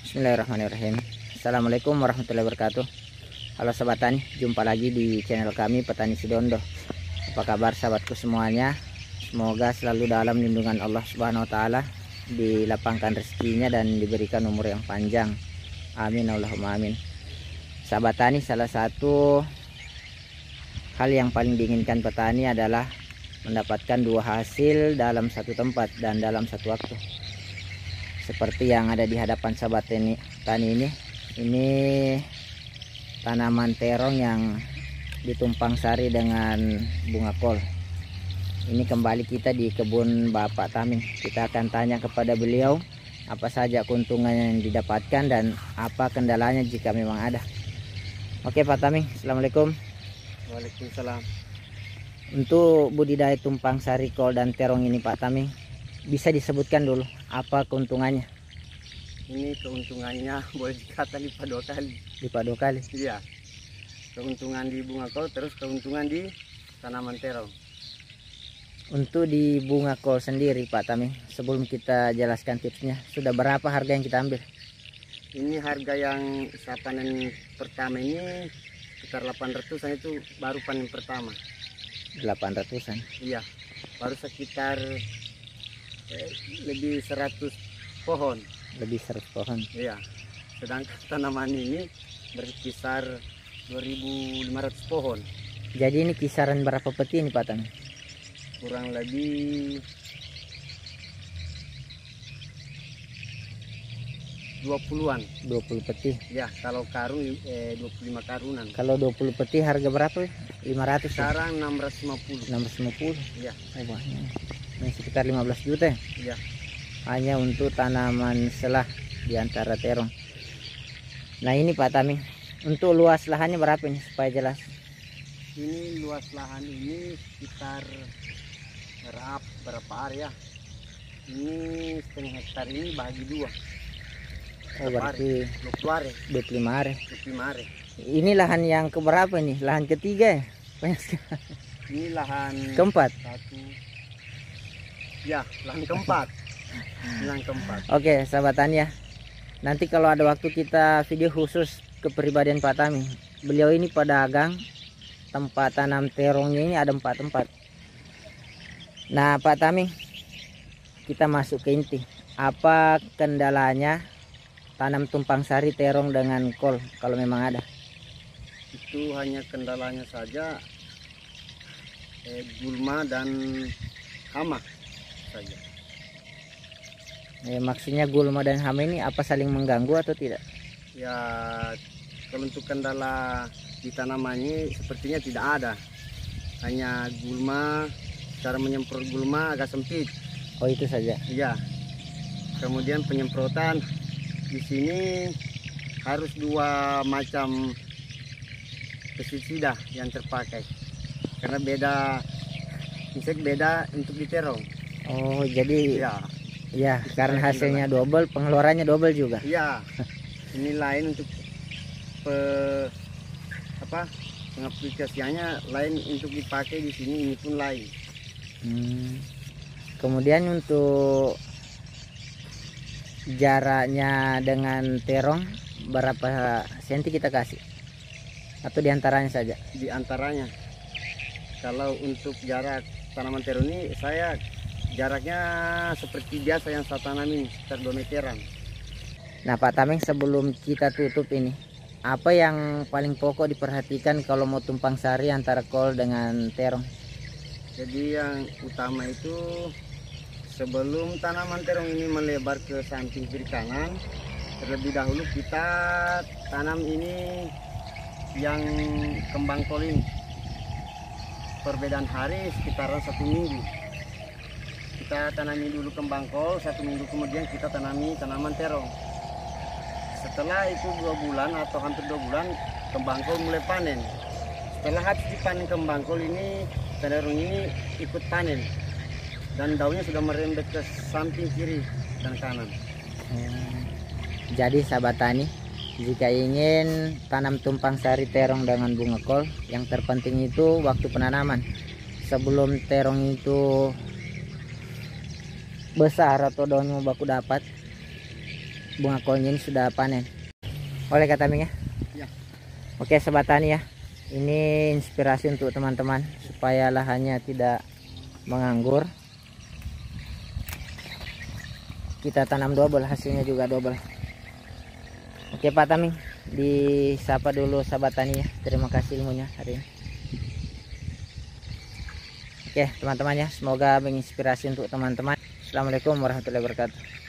Bismillahirrahmanirrahim. Assalamualaikum warahmatullahi wabarakatuh. Halo sahabat tani, jumpa lagi di channel kami Petani Sidondo. Apa kabar sahabatku semuanya? Semoga selalu dalam lindungan Allah Subhanahu wa taala, dilapangkan rezekinya dan diberikan umur yang panjang. Amin Allahumma amin. Sahabat tani, salah satu hal yang paling diinginkan petani adalah mendapatkan dua hasil dalam satu tempat dan dalam satu waktu. Seperti yang ada di hadapan sahabat tani ini tanaman terong yang ditumpang sari dengan bunga kol. Ini kembali kita di kebun Bapak Taming. Kita akan tanya kepada beliau apa saja keuntungan yang didapatkan dan apa kendalanya jika memang ada. Oke Pak Taming, assalamualaikum. Waalaikumsalam. Untuk budidaya tumpang sari kol dan terong ini Pak Taming, bisa disebutkan dulu apa keuntungannya? Ini keuntungannya boleh dikata lipat dua kali. Lipat dua kali? Iya. Keuntungan di bunga kol, terus keuntungan di tanaman terong. Untuk di bunga kol sendiri Pak Taming, sebelum kita jelaskan tipsnya, sudah berapa harga yang kita ambil? Ini harga yang saya panen pertama ini sekitar 800-an, itu baru panen pertama. 800-an? Iya. Baru sekitar lebih 100 pohon. Lebih 100 pohon. Iya. Sedangkan tanaman ini berkisar 2.500 pohon. Jadi ini kisaran berapa peti ini Pak Taming? Kurang lebih 20-an. 20 peti. Ya, kalau karung 25 karunan. Kalau 20 peti harga berapa? 500. Sekarang 650. 650. Ya. Oh banyak. Ini sekitar 15 juta ya? Ya. Hanya untuk tanaman selah di antara terong. Nah ini Pak Taming, untuk luas lahannya berapa ini supaya jelas? Ini luas lahan ini sekitar berapa area? Ini setengah hektar ini bagi dua. Oh berarti 25 area. 25 area. 25 area. Ini lahan yang keberapa ini? Lahan ketiga ya? Banyak sekali. Ini lahan keempat. Ya, lahan keempat. Lahan keempat. Oke, sahabat tani ya. Nanti kalau ada waktu kita video khusus kepribadian Pak Taming. Beliau ini pedagang, tempat tanam terongnya ini ada 4 tempat. Nah Pak Taming, kita masuk ke inti. Apa kendalanya tanam tumpang sari terong dengan kol kalau memang ada? Itu hanya kendalanya saja gulma dan hama saja. Maksudnya gulma dan hama ini apa saling mengganggu atau tidak? Ya, kalau untuk kendala di tanamannya sepertinya tidak ada. Hanya gulma, cara menyemprot gulma agak sempit. Oh itu saja. Iya. Kemudian penyemprotan di sini harus 2 macam pestisida yang terpakai. Karena beda insek, beda untuk di terong. Oh jadi Ya. Ya karena hasilnya double, pengeluarannya double juga. Iya. Ini lain untuk pengaplikasiannya, lain untuk dipakai di sini, ini pun lain. Kemudian untuk jaraknya dengan terong berapa senti kita kasih? Atau diantaranya saja? Diantaranya. Kalau untuk jarak tanaman terong ini saya jaraknya seperti biasa yang saya tanam ini, sekitar 2 meteran. Nah Pak Taming, sebelum kita tutup ini, apa yang paling pokok diperhatikan kalau mau tumpang sari antara kol dengan terong? Jadi yang utama itu sebelum tanaman terong ini melebar ke samping kiri kanan, terlebih dahulu kita tanam ini yang kembang kol ini. Perbedaan hari sekitaran 1 minggu. Kita tanami dulu kembang kol, 1 minggu kemudian kita tanami tanaman terong. Setelah itu 2 bulan atau hampir 2 bulan, kembang kol mulai panen. Setelah habis dipanen kembang kol ini, terong ini ikut panen. Dan daunnya sudah merembet ke samping kiri dan kanan. Jadi sahabat tani, jika ingin tanam tumpang sari terong dengan bunga kol, yang terpenting itu waktu penanaman. Sebelum terong itu besar atau daunnya baku dapat, bunga kol ini sudah panen. Oleh kata Ming ya. Ya. Oke sobat tani ya, ini inspirasi untuk teman-teman supaya lahannya tidak menganggur. Kita tanam double, hasilnya juga double. Oke Pak Taming, disapa dulu sahabat tani ya. Terima kasih ilmunya hari ini. Oke teman-teman ya, semoga menginspirasi untuk teman-teman. Assalamualaikum warahmatullahi wabarakatuh.